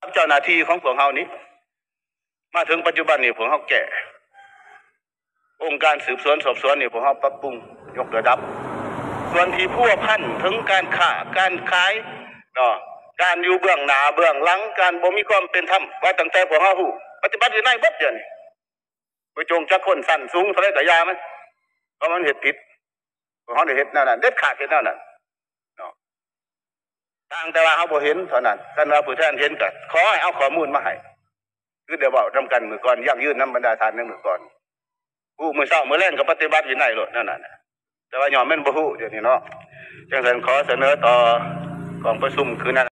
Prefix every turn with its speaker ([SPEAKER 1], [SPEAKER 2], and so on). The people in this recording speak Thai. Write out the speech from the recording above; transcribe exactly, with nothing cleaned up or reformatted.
[SPEAKER 1] เจ้าหน้าที่ของพวกเรานี้มาถึงปัจจุบันนี่พวกเราแก่องค์การสืบสวนสอบสวนนี่พวกเราปรับปรุงยกระดับส่วนที่พัวพันถึงการค้าการขายเนาะการอยู่เบื้องหน้าเบื้องหลังการบ่มีความเป็นธรรมว่าตั้งแต่พวกเราหูปฏิบัติอยู่ในบัดเดียวนี่ไปจงจักคนสั้นสูงเท่าไรก็ยามันเพราะมันเหตุผิดพวกเราได้เห็นนั่นน่ะเด็ดขาดเห็นนั่นน่ะเนาะต่างแต่ว่าเขาบ่เห็นเท่านั้นกันว่าผู้แทนเห็นก็ขอให้เอาข้อมูลมาให้คือเดี๋ยวบอกทำกันมือก่อนยั่งยืนน้ำบรรดาทานในมือก่อนผู้มือเศร้ามือเล่นก็ปฏิบัติอยู่ในรถนั่นน่ะแต่ว่ายอมแม่นบ่ฮู้เดี๋ยวนี้เนาะจังซั่นขอเสนอต่อกองประชุมคือนั้น